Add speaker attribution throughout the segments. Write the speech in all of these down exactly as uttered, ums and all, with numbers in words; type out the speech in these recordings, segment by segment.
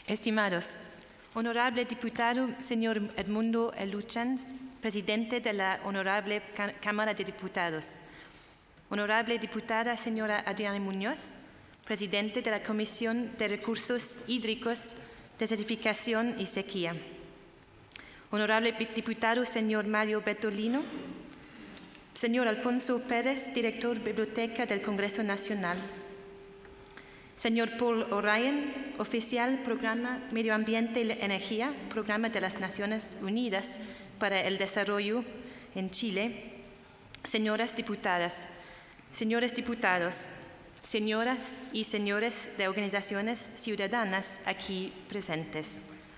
Speaker 1: Estimados, honorable diputado, señor Edmundo Luchans, presidente de la Honorable Cámara de Diputados. Honorable diputada, señora Adriana Muñoz, presidente de la Comisión de Recursos Hídricos, Desertificación y Sequía. Honorable diputado, señor Mario Bertolino. Señor Alfonso Pérez, director Biblioteca del Congreso Nacional. Señor Paul O'Ryan, oficial Programa Medio Ambiente y Energía, Programa de las Naciones Unidas para el Desarrollo en Chile. Señoras diputadas, señores diputados, señoras y señores de organizaciones ciudadanas aquí presentes.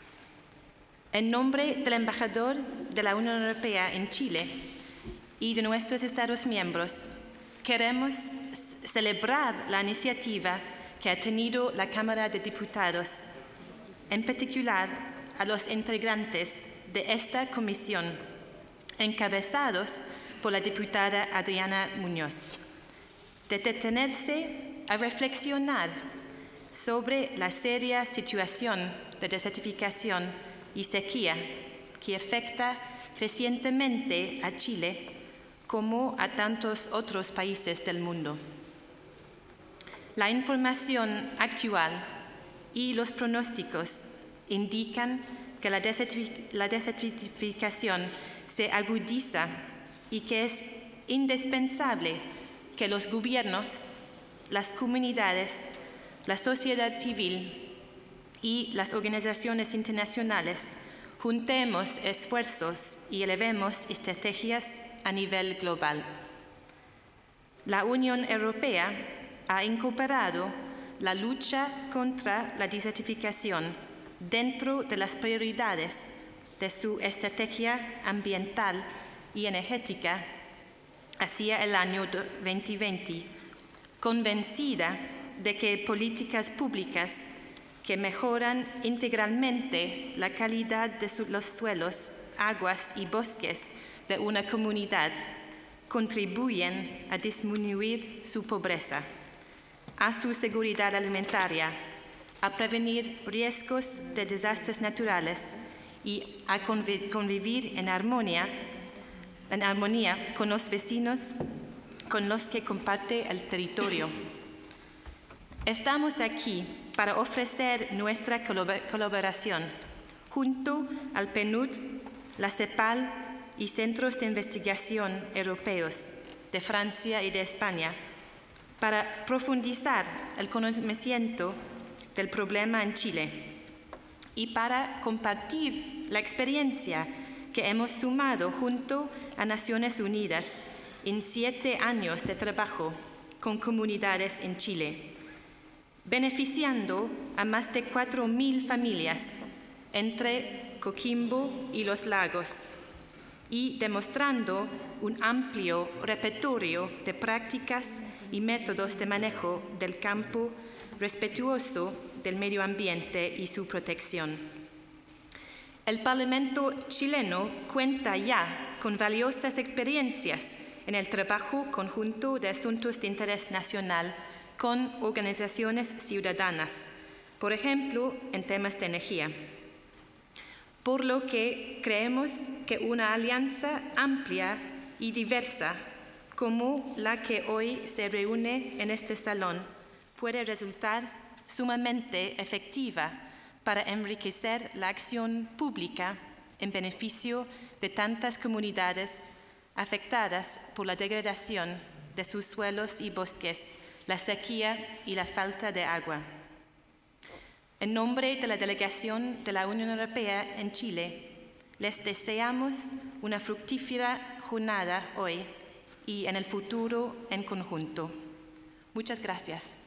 Speaker 1: En nombre del embajador de la Unión Europea en Chile y de nuestros Estados miembros, queremos celebrar la iniciativa que ha tenido la Cámara de Diputados, en particular a los integrantes de esta comisión, encabezados por la diputada Adriana Muñoz, de detenerse a reflexionar sobre la seria situación de desertificación y sequía que afecta crecientemente a Chile como a tantos otros países del mundo. La información actual y los pronósticos indican que la desertificación se agudiza y que es indispensable que los gobiernos, las comunidades, la sociedad civil y las organizaciones internacionales juntemos esfuerzos y elevemos estrategias a nivel global. La Unión Europea ha incorporado la lucha contra la desertificación dentro de las prioridades de su estrategia ambiental y energética hacia el año dos mil veinte, convencida de que políticas públicas que mejoran integralmente la calidad de los suelos, aguas y bosques de una comunidad contribuyen a disminuir su pobreza, a su seguridad alimentaria, a prevenir riesgos de desastres naturales y a convivir en armonía, en armonía con los vecinos con los que comparte el territorio. Estamos aquí para ofrecer nuestra colaboración junto al P N U D, la CEPAL y centros de investigación europeos de Francia y de España para profundizar el conocimiento del problema en Chile y para compartir la experiencia que hemos sumado junto a Naciones Unidas en siete años de trabajo con comunidades en Chile, beneficiando a más de cuatro mil familias entre Coquimbo y Los Lagos y demostrando un amplio repertorio de prácticas y métodos de manejo del campo respetuoso del medio ambiente y su protección. El Parlamento chileno cuenta ya con valiosas experiencias en el trabajo conjunto de asuntos de interés nacional con organizaciones ciudadanas, por ejemplo, en temas de energía. Por lo que creemos que una alianza amplia y diversa como la que hoy se reúne en este salón puede resultar sumamente efectiva para enriquecer la acción pública en beneficio de tantas comunidades afectadas por la degradación de sus suelos y bosques, la sequía y la falta de agua. En nombre de la delegación de la Unión Europea en Chile, les deseamos una fructífera jornada hoy y en el futuro en conjunto. Muchas gracias.